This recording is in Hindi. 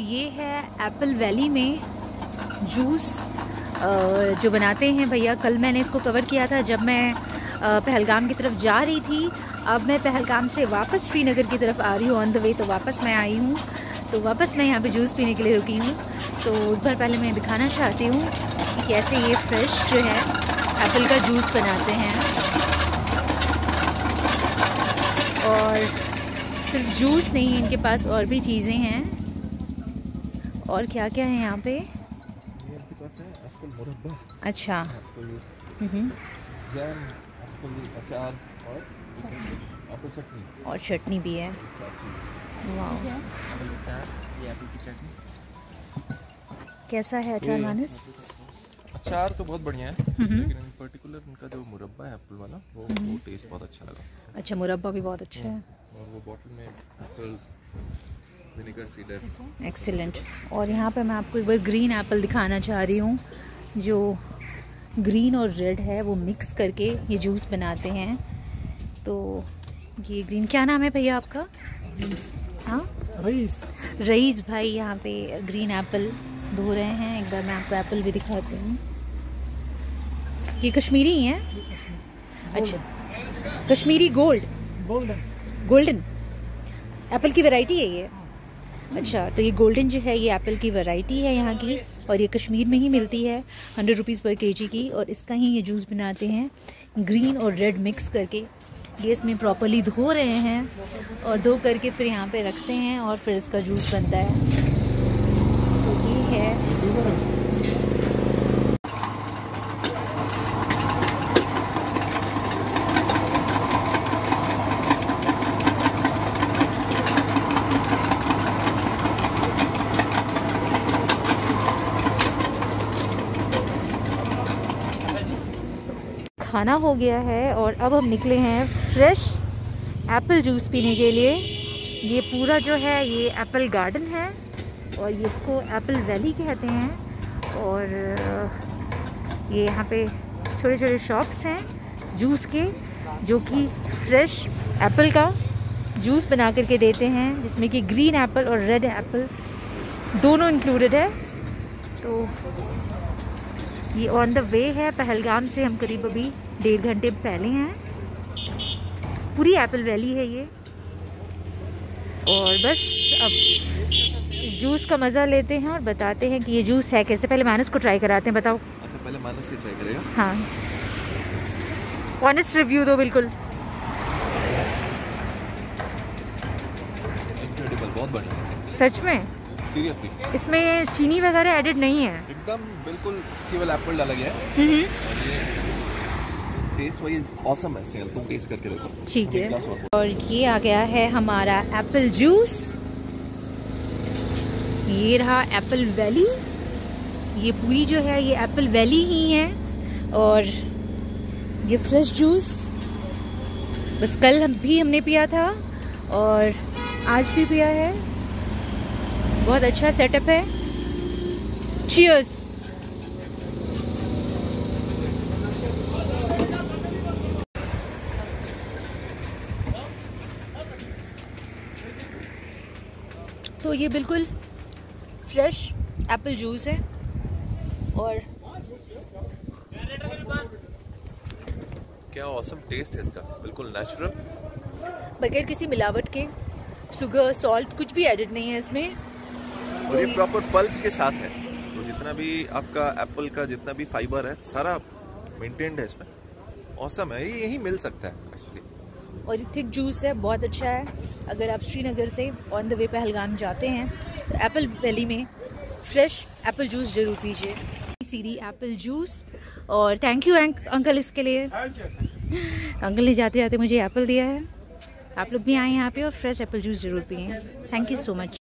ये है एप्पल वैली में जूस जो बनाते हैं भैया। कल मैंने इसको कवर किया था जब मैं पहलगाम की तरफ जा रही थी। अब मैं पहलगाम से वापस श्रीनगर की तरफ आ रही हूँ ऑन द वे, तो वापस मैं आई हूँ, तो वापस मैं यहाँ पे जूस पीने के लिए रुकी हूँ। तो एक बार पहले मैं दिखाना चाहती हूँ कि कैसे ये फ्रेश जो है एप्पल का जूस बनाते हैं। और सिर्फ जूस नहीं, इनके पास और भी चीज़ें हैं। और क्या क्या है यहाँ पे? इनके पास है एप्पल मुरब्बा। अच्छा। जैम, एप्पल अचार और एप्पल चटनी। और चटनी भी है। वाह, एप्पल अचार, ये एप्पल की चटनी। कैसा है अचार मानस? अचार तो बहुत बढ़िया है, लेकिन इन पर्टिकुलर इनका जो मुरब्बा है एप्पल वाला वो टेस्ट बहुत अच्छा लगा। अच्छा, मुरब्बा भी बहुत अच्छा है। और वो बॉटल में एप्पल विनेगर सीडर। एक्सीलेंट। और यहाँ पे मैं आपको एक बार ग्रीन एप्पल दिखाना चाह रही हूँ, जो ग्रीन और रेड है वो मिक्स करके ये जूस बनाते हैं। तो ये ग्रीन, क्या नाम है भैया आपका? हाँ, रईस भाई यहाँ पे ग्रीन एप्पल धो रहे हैं। एक बार मैं आपको एप्पल भी दिखाती हूँ। ये कश्मीरी ही है? अच्छा, कश्मीरी गोल्डन एप्पल की वैरायटी है ये। अच्छा, तो ये गोल्डन जो है ये एप्पल की वैरायटी है यहाँ की, और ये कश्मीर में ही मिलती है 100 रुपीज़ पर केजी की। और इसका ही ये जूस बनाते हैं ग्रीन और रेड मिक्स करके। ये इसमें प्रॉपरली धो रहे हैं और धो करके फिर यहाँ पे रखते हैं और फिर इसका जूस बनता है। तो ये है खाना हो गया है और अब हम निकले हैं फ्रेश एप्पल जूस पीने के लिए। ये पूरा जो है ये एप्पल गार्डन है और ये इसको एप्पल वैली कहते हैं। और ये यहाँ पे छोटे छोटे शॉप्स हैं जूस के, जो कि फ्रेश एप्पल का जूस बना करके देते हैं, जिसमें कि ग्रीन एप्पल और रेड एप्पल दोनों इंक्लूडेड है। तो ये ऑन द वे है पहलगाम से, हम करीब अभी 1.5 घंटे पहले हैं। पूरी एप्पल वैली है ये। और बस अब जूस का मज़ा लेते हैं और बताते हैं कि ये जूस है कैसे। पहले मानस को ट्राई कराते हैं, बताओ। अच्छा, पहले मानस से ट्राई करेगा। हाँ, ऑनेस्ट रिव्यू दो बिल्कुल। इनक्रेडिबल, बहुत बढ़िया। सच में? सीरियसली, इसमें चीनी वगैरह एडिड नहीं है? एकदम बिल्कुल केवल एप्पल डाला गया है। और ये टेस्ट वाइज ऑसम है। स्नेहल, तुम टेस्ट करके देखो। ठीक है। और ये आ गया है हमारा एप्पल जूस। ये रहा एप्पल वैली। ये पूरी जो है ये एप्पल वैली ही है। और ये फ्रेश जूस बस कल हमने पिया था और आज भी पिया है। बहुत अच्छा सेटअप है। चीयर्स। तो ये बिल्कुल फ्रेश एप्पल जूस है और क्या ऑसम टेस्ट है इसका, बिल्कुल नेचुरल, बगैर किसी मिलावट के। शुगर, सॉल्ट कुछ भी एडिड नहीं है इसमें। और ये प्रॉपर पल्प के साथ है, तो जितना भी आपका एप्पल का जितना भी फाइबर है सारा मेंटेन्ड है इसमें। ऑसम है, ये यही मिल सकता है एक्चुअली। और ये थिक जूस है, बहुत अच्छा है। अगर आप श्रीनगर से ऑन द वे पहलगाम जाते हैं तो एप्पल वैली में फ्रेश एप्पल जूस जरूर पीजिए। सीरी एप्पल जूस। और थैंक यू अंकल इसके लिए। अंकल ने जाते जाते मुझे एप्पल दिया है। आप लोग भी आए यहाँ पे और फ्रेश एप्पल जूस जरूर पिए। Thank you so much.